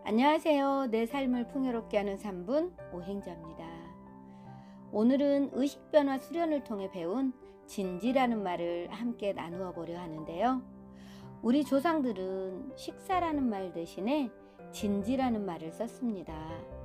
안녕하세요. 내 삶을 풍요롭게 하는 3분 오행자입니다. 오늘은 의식변화 수련을 통해 배운 진지라는 말을 함께 나누어 보려 하는데요. 우리 조상들은 식사라는 말 대신에 진지라는 말을 썼습니다.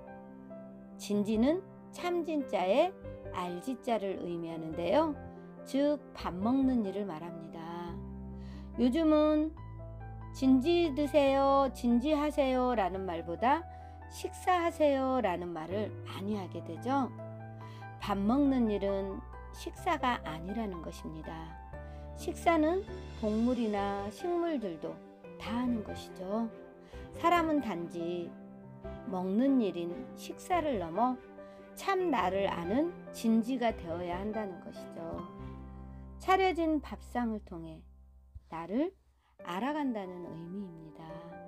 진지는 참진자에 알지자를 의미하는데요. 즉 밥 먹는 일을 말합니다. 요즘은 진지 드세요, 진지하세요 라는 말보다 식사하세요 라는 말을 많이 하게 되죠. 밥 먹는 일은 식사가 아니라는 것입니다. 식사는 동물이나 식물들도 다 하는 것이죠. 사람은 단지 먹는 일인 식사를 넘어 참 나를 아는 진지가 되어야 한다는 것이죠. 차려진 밥상을 통해 나를 알아간다는 의미입니다.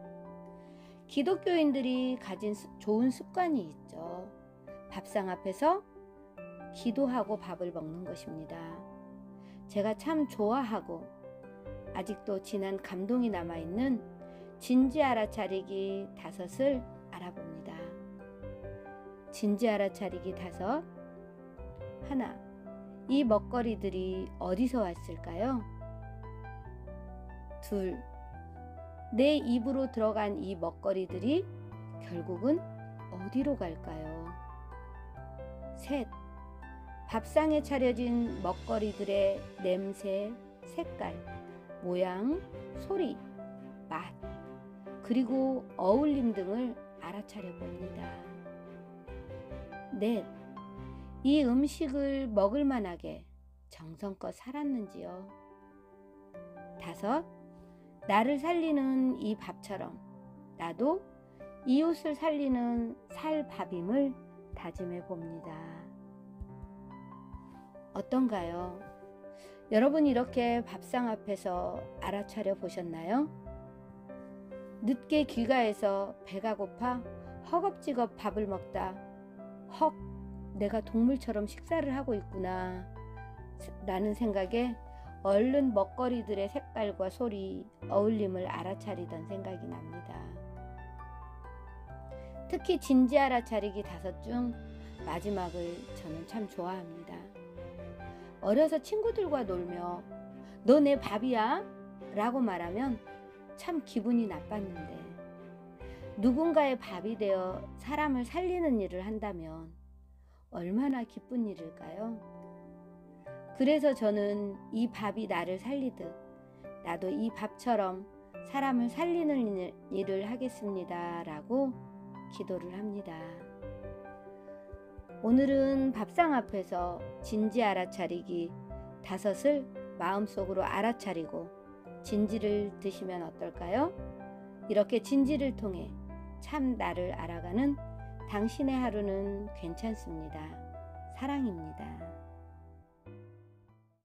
기독교인들이 가진 좋은 습관이 있죠. 밥상 앞에서 기도하고 밥을 먹는 것입니다. 제가 참 좋아하고 아직도 진한 감동이 남아있는 진지 알아차리기 5을 알아봅니다. 진지 알아차리기 5. 하나, 이 먹거리들이 어디서 왔을까요? 둘, 내 입으로 들어간 이 먹거리들이 결국은 어디로 갈까요? 셋, 밥상에 차려진 먹거리들의 냄새, 색깔, 모양, 소리, 맛, 그리고 어울림 등을 알아차려 봅니다. 넷, 이 음식을 먹을 만하게 정성껏 살았는지요? 5, 나를 살리는 이 밥처럼 나도 이웃을 살리는 살밥임을 다짐해 봅니다. 어떤가요? 여러분 이렇게 밥상 앞에서 알아차려 보셨나요? 늦게 귀가해서 배가 고파 허겁지겁 밥을 먹다 헉, 내가 동물처럼 식사를 하고 있구나 라는 생각에 얼른 먹거리들의 색깔과 소리, 어울림을 알아차리던 생각이 납니다. 특히 진지 알아차리기 5 중 마지막을 저는 참 좋아합니다. 어려서 친구들과 놀며 너 내 밥이야? 라고 말하면 참 기분이 나빴는데 누군가의 밥이 되어 사람을 살리는 일을 한다면 얼마나 기쁜 일일까요? 그래서 저는 이 밥이 나를 살리듯 나도 이 밥처럼 사람을 살리는 일을 하겠습니다 라고 기도를 합니다. 오늘은 밥상 앞에서 진지 알아차리기 5을 마음속으로 알아차리고 진지를 드시면 어떨까요? 이렇게 진지를 통해 참 나를 알아가는 당신의 하루는 괜찮습니다. 사랑입니다.